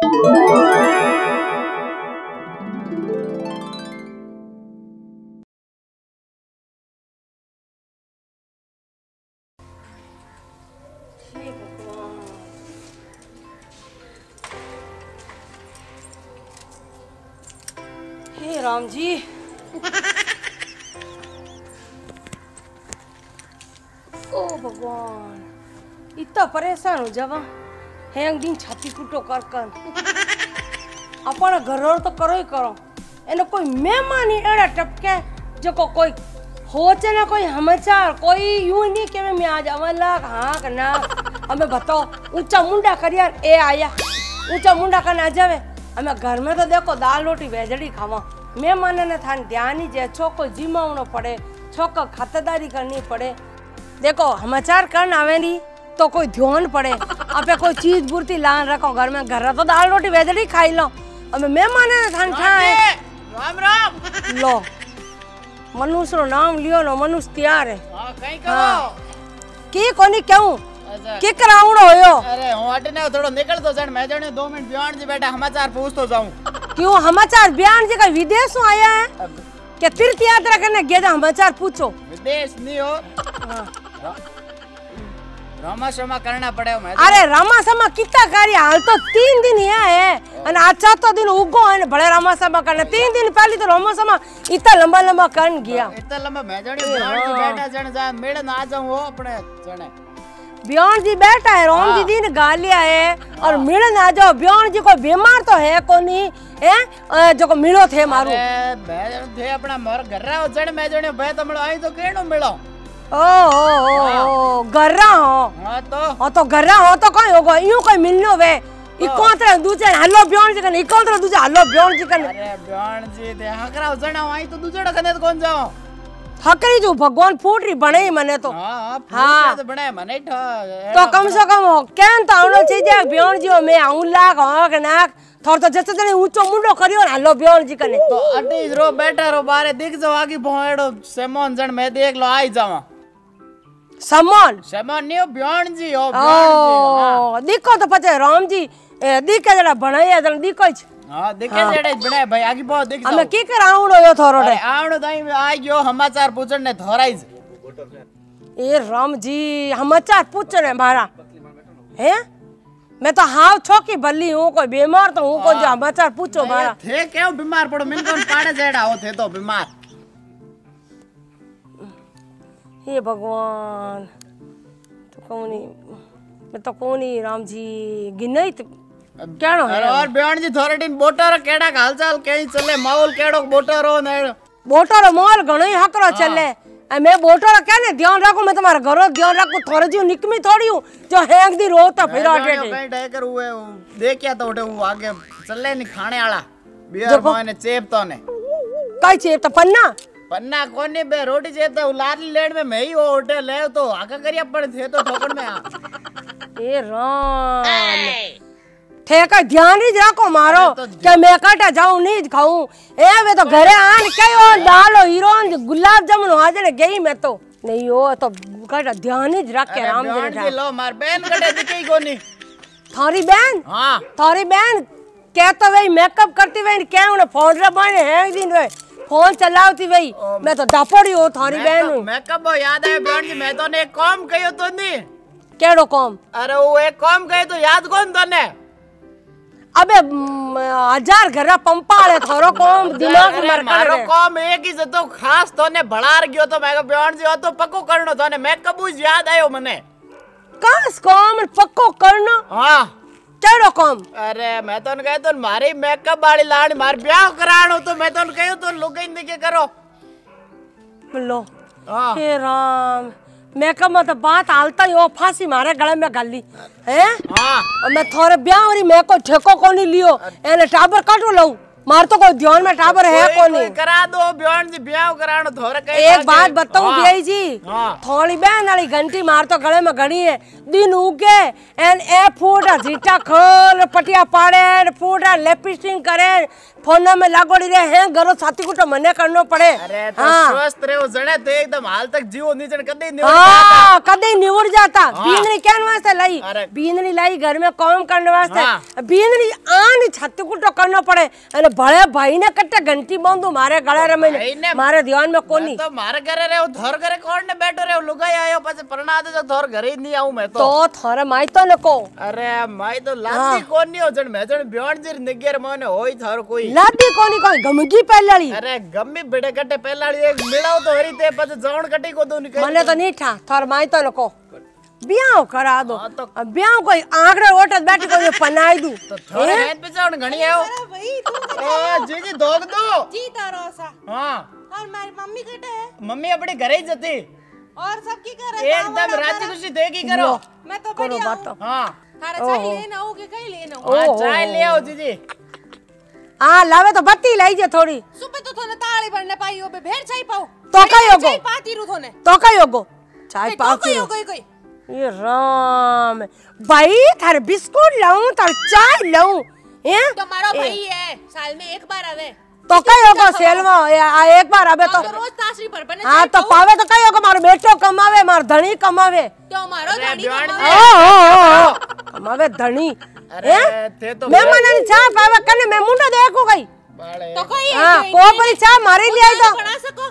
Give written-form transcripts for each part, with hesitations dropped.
हे राम जी ओ भगवान इतना परेशान हो जावा हेंग दिन छाती कूटो कर कर अपना घर तो करो ही करो एने कोई मेहमान ही एड़ा टपके जो कोई होचे ना कोई समाचार कोई यूं नहीं के मैं आ जावा लाग हाँ करना हमें बताओ ऊंचा मुंडा कर यार ए आया ऊंचा मुंडा कर ना जावे हमें घर में तो देखो दाल रोटी वेजड़ी खावा मेहमान ने थान ध्यान ही जे छोको जिमावनो पड़े छोको खातेदारी करनी पड़े देखो समाचार करना आवे नहीं तो कोई ध्यान पड़े आपे कोई चीज बुरती लान रखो घर में घर तो दाल रोटी वेजड़ी खाई लो हमें मेहमान ने थान खाए राम राम लो मनुष्य रो नाम लियो नो मनुष्य तैयार है हां कई कहो की कोनी क्यों के करावड़ो होयो अरे हूं अटने थोड़ो निकल तो जण मैं जणे 2 मिनट बयान जी बैठा समाचार पूछ तो जाऊं क्यों समाचार बयान जी का विदेश से आया है क्या तीर्थ यात्रा करने गया था समाचार पूछो विदेश नहीं हो रामा शमा करना पड़े मैं अरे रामा शमा कितना कार्य हाल तो 3 दिन ही है और आज चौथा दिन उगो है बड़े रामा शमा करने 3 दिन पहले तो रामा शमा इतना लंबा लंबा करन गया इतना लंबा मैं जणे बयान जी बैठा जण जा मेड़न आ जाऊं वो अपने जणे ब्यान जी बैठा है राम जी दिन गालिया है और मिलन आ जाओ ब्यान जी कोई बीमार तो है कोनी है जो को मिलो थे मारू अरे मैं थे अपना मोर घर रा जण मैं जणे बे तमलो आई तो केनो मिलो ओ गर्रा हो हां तो गर्रा हो तो कोई होगा यूं कोई मिलनो वे इकोंतरा दूजे हल्लो ब्यान जी कने इकोंतरा दूजे हल्लो ब्यान जी कने अरे ब्यान जी ते हकरा जणा आई तो दूजेड़ा कने कौन जाओ हकरी जो भगवान फूटरी बने मने तो हां तो बने मने तो कम से कम केन तो आवनो चीजे ब्यान जी मैं आऊं लाग हो के नाक थोड़ तो जैसे तने ऊंचो मुंडो करियो ना हल्लो ब्यान जी कने तो अटे रो बैठा रो बारे दिख जाओ आगे भोएड़ो सेमोन जण मैं देख लो आई जावा सम्मान सेमोन नहीं हो ब्यान जी हो ब्यान जी देखो तो पचे राम जी दिखे जरा बनाया जरा दिखो हां दिखे जेड़े बने भाई आगे बहुत दिख जाओ हमें की करावणो यो थोरो रे आवणो दाई आ गयो समाचार पूछण ने थोराई ए राम जी समाचार पूछने मारा हैं मैं तो हाव छोकी भली हूं कोई बीमार तो हूं को जो समाचार पूछो मारा थे क्यों बीमार पड़ो मिन कोन पाड़े जेड़ा हो थे तो बीमार हे भगवान तो कोनी मैं तो कोनी राम जी गिनई क्या है और बयान जी थोड़े दिन बोटर केड़ा हालचाल कई चले माहौल केड़ो बोटरो ने बोटरो माहौल घणो ही हकरो चले मैं बोटरो कहने ध्यान रखो मैं तुम्हारा घरो ध्यान रखो थोड़े जी निकमी थोड़ी हूं जो हैंग दी रोता फिर आटे कहीं डेकर हुए देखया तो उठे वो आगे चले नहीं खाने वाला बियर माने चेप तो ने काई चेप तो पन्ना कोनी बे रोटी चेप तो लाडली लेड में मैं ही वो उठे ले तो आका करिया पड़े थे तो ठोकड़ में आ ए राम ठेका ध्यान ही रखो मारो क्या मैं कटा जाऊं नहीं खाऊं ए वे तो घरे आन कयो डालो हीरोन गुलाब जामुन हाजरे गई मैं तो नहीं हो तो कटा ध्यान ही रख के राम जी लो मार बहन कटे दिखई कोनी थारी बहन हां थारी बहन क्या तो वही मेकअप करती वही क्या उन्हें फोन रे बने है दिन वे फोन चलावती वही मैं तो डपड़ी हो थारी बहन हूं मेकअप याद है बहन जी मैं तो ने एक काम कयो तो नहीं केड़ो काम अरे वो एक काम कयो तो याद कौन तने अबे 1000 घरा पंपाले थारो काम दिमाग में मरका मारो काम एक ही जतो खास तोने भड़ार गयो तो मैं बयान जी तो पक्को करनो तोने मेकअप उस याद आयो मने कास काम पक्को करनो हां केड़ो काम अरे मैं तो कहे तो मारी मेकअप वाली लाड़ी मार ब्याह कराणो तो मैं तो कहे तो लुगाई के करो लो हे राम मेकअप में तो बात हालता ही हो फांसी मारे गले में गाली हैं हां और मैं थोड़े ब्याह और मैं को ठेको कोनी लियो एने टाबर काटो लऊ मार तो कोई ध्यान में टाबर है कोनी करा दो ब्यान जी ब्याह करानो थोड़ा कहीं एक बात बताऊं बियाई जी थोड़ी बहन वाली घंटी मार तो गले में घड़ी है दिन उगे एन ए फूटा झीटा खोल पटिया पाड़े फूटा लिपस्टिक करे फोन में लागोड़ी रे हैं घरो साथी को तो मने करनो पड़े अरे तो स्वस्थ रहो जने तो एकदम हाल तक जीव नीचन कदे निवड़ जाता कदे निवड़ जाता बीनरी केन वास्ते लाई बीनरी लाई घर में काम करने वास्ते बीनरी आन छत को तो करनो पड़े अरे बड़े भाई ने कट्टे घंटी बांधू मारे गले रे में मारे ध्यान में कोनी तो मारे घरे रे थोर घरे कौन ने बैठो रे लुगाई आयो पाछे परना दे तो थोर घरे ही नहीं आऊं मैं तो थोरे माई तो नको अरे माई तो लाती कोन नहीं हो जण मैं जण ब्यान जी निगेर मोने होई थार कोई लादी कोनी कोई गमगी पहलाड़ी अरे गम्मी बेड़े कट्टे पहलाड़ी एक मिलाओ तो हरी ते पाछे जावण कटी को तो निकल मने तो नहीं ठा थोर माई तो नको ब्याह करा दो ब्याह कोई आंकड़े ओटत बैठी कोई पनाई दू तो थोड़े हेत पे जावण घणी आयो अरे भाई तू ए जी दोग दो जी तारो सा हां और मारी मम्मी कटे है मम्मी अपने घरे ही जती और सब की कर रहे एकदम राजी खुशी देगी करो मैं तो बढ़िया हूं हां थारा चाय लेना हो के कहीं लेना हो हां चाय ले आओ जीजी हां लावे तो बत्ती लाई जे थोड़ी सुबह तो थोने ताली भरने पाई हो बे भेड़ चाय पाओ तो कई होगो चाय पाती रू थोने तो कई होगो चाय पाती हो गई ये राम भाई थारे बिस्कुट लाऊं तार चाय लाऊं हैं तुम्हारा भाई है साल में एक बार आवे तो कई होगो सेल में एक बार आवे तो रोज तासरी पर बने हां तो पावे तो कई होगो मारो बेटो कमावे मार धणी कमावे तो मारो धणी कमावे धणी अरे थे तो मैं मनन चा पावे कने मैं मुंडो देखू गई तो कोई हां कोपरी चा मारी लिया तो बना सको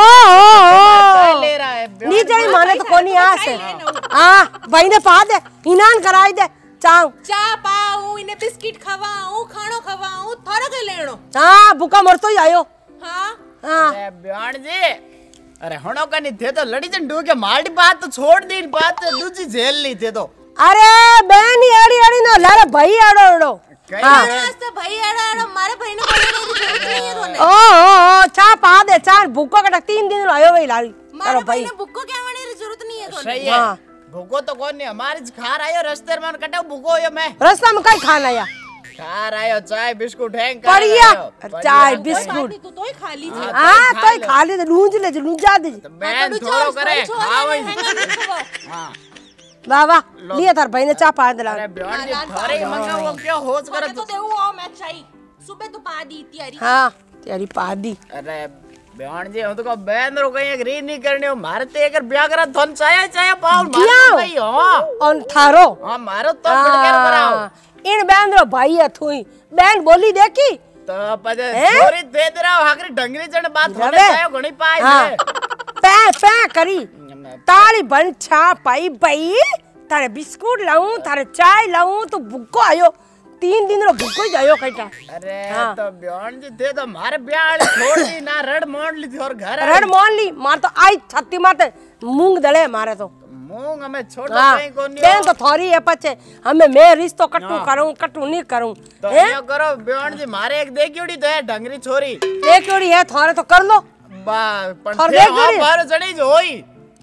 चाय ले रहा है नीचे माने तो कोनी आ से हां भाई ने पा दे इनान कराई दे चाव चा पाऊं इने बिस्किट खवाऊं खानो खवाऊं थारा के लेनो हां भूखा मर तो ही आयो हां हां अरे ब्यान जी अरे हणो कनी थे तो लड़ी जन डू के माल्टी बात तो छोड़ दी बात दूजी झेल ली थे तो अरे बहन एड़ी एड़ी नो लारे भाई आड़ो आड़ो हां तो भाई आड़ो मारे भाई ने बोलने की जरूरत नहीं है थोने ओ चा पा दे चार भूखो कटा 3 दिन आयो भाई लारी मारे भाई ने भूखो क्या होने की जरूरत नहीं है थोने सही है भूखो तो कौन नहीं हमारी खार आयो रास्ते में कटा भूखो यो मैं रास्ता में कई खाना आया खार आयो चाय बिस्कुट है बढ़िया चाय बिस्कुट तू तो ही खा ली हां तो ही खा ले लूंज ले लूंजा दे मैं थोड़ो करे खावई हां वाह वाह लिए तार भाई ने चा पा दे अरे ब्यान जी थारे मंगा वो क्यों होश कर तो देऊ आओ मैं चाय सुबह तो पा दी तैयारी हां तेरी पा दी अरे ब्यान जी हम तो को बैन रो कहीं एग्री नहीं करने हो मारे ते अगर ब्याह करा थन चाय पाओ मारो भाई हां ऑन थारो हां मारो तो बिड़कर कराओ इन बैन रो भाई अथुई बैन बोली देखी तो पजे छोरी दे दे रहा हाकरी ढंगरी जण बात होने चायो घणी पाई है पै पै करी ताली बन छा पाई भाई तारे बिस्कुट लाऊं तारे चाय लाऊं तो भूखो आयो 3 दिन रो भूखो जायो कटा अरे तो ब्यान जी थे तो मारे ब्याह छोड़ दी ना रड मोड़ ली थी और घर रड मोड़ ली मार तो आई छत्ती माते मूंग दले मारे तो मूंग हमें छोड़ दो कहीं कोनी बेन तो थोड़ी है पछे हमें मैं रिश्तो कटू नहीं करूं तो यो करो ब्यान जी मारे एक देखियोड़ी तो है ढंगरी छोरी देखियोड़ी है थारे तो कर लो बा पण थे हां बार जणी जो होई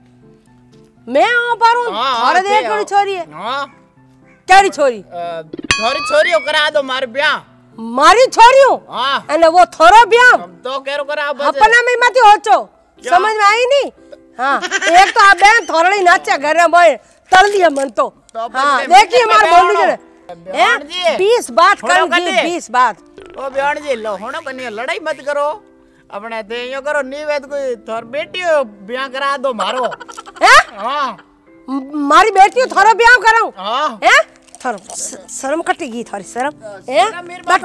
मैं आ पारू थारे देखियोड़ी छोरी है हां केड़ी छोरी छोरी छोरी करा दो मार ब्याह मारी छोरियो हां अने वो थोरो ब्याह हम तो केरो करा बस अपना में मत होचो समझ में आई नहीं हां एक तो आ बहन थोरड़ी नाचे घर में तल दिया मन तो हां देखिए मार बोलू जे 20 बात कर जी 20 बात ओ ब्यान जी लो होनो कनी लड़ाई मत करो अपने ते यो करो नीवेद कोई थोर बेटियो ब्याह करा दो मारो हैं हां मारी बेटियो थोरो ब्याह कराऊं हां हैं थोर शर्म कटेगी थोड़ी शर्म हैं बैठो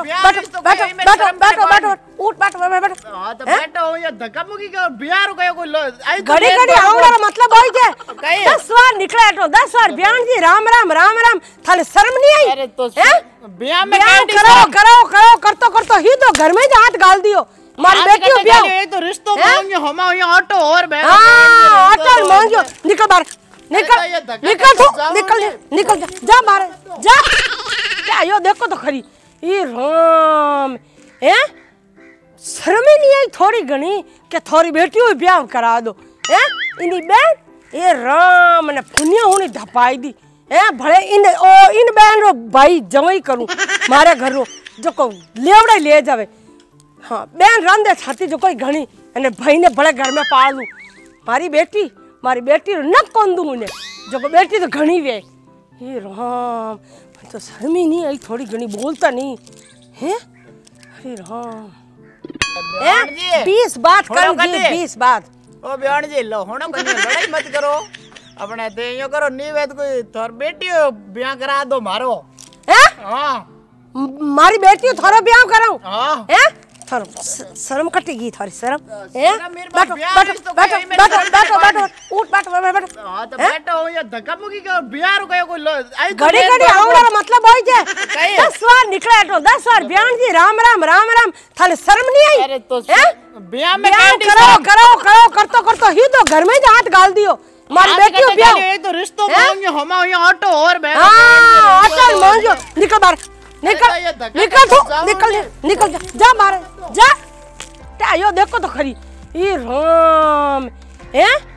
उठ बैठो हां तो बैठो यो धक्का मुकी के ब्याह रो गयो कोई आई घड़ी घड़ी आवड़ा मतलब होई जे 10 बार निकले तो 10 बार ब्याह जी राम राम थाले शर्म नहीं आई अरे तो ब्याह में करो ही तो घर में ही हाथ गाल दियो मारी बेटियों ब्याह ये तो रिश्तो मांगियो हमा यो ऑटो और बैठ हां ऑटो मांगियो निकल बाहर निकल जा बाहर जा क्या यो देखो तो खरी ये राम हैं शर्म ही नहीं आई थोड़ी घणी के थोड़ी बेटियों ब्याह करा दो हैं इनी बहन ये राम ने पुनिया होनी धपाई दी हैं भले इन बहन रो भाई जवई करूं मारे घर रो जो को लेवड़ा ले जावे हाँ बेन रांधे छाती जो कोई घणी अने भाई ने बड़े घर में पालू मारी बेटी न कोन दूं ने जो को बेटी तो घणी वे हे राम तो शर्म ही नहीं आई थोड़ी घणी बोलता नहीं हैं अरे राम ब्याण जी 20 बात होड़ो कर कने? 20 बात ओ ब्याण जी लो होनो कने लड़ाई मत करो अपने ते यो करो निवेद कोई थोर बेटी ब्याह करा दो मारो हैं हां मारी बेटी थारो ब्याह कराऊं हां हैं थारो शर्म कटेगी थारी शर्म हैं शर्म मेरे पास बैठो ब्याह बैठो इस तो बैठो कोई मेरे बैठो साथ बैठो नहीं बैठो उठ बैठो हां तो बैठो हो या धक्का मुक्की का ब्याह रो गयो कोई आई तो घड़ी घड़ी आवड़ा मतलब होई जे कई? 10 बार निकले तो 10 बार ब्याह जी राम राम थारे शर्म नहीं आई अरे तो हैं? ब्याह में ब्याह कैंडी करो करतो ही तो घर में ही हाथ गाल दियो मारी बेटी हो ब्याह एक तो रिश्तो मांगियो हमा यहाँ ऑटो और मैं हां अटल मांगियो निकल बाहर ये धक्का निकल तू जाओ निकल जा बाहर जा आयो देखो तो खरी ई राम हैं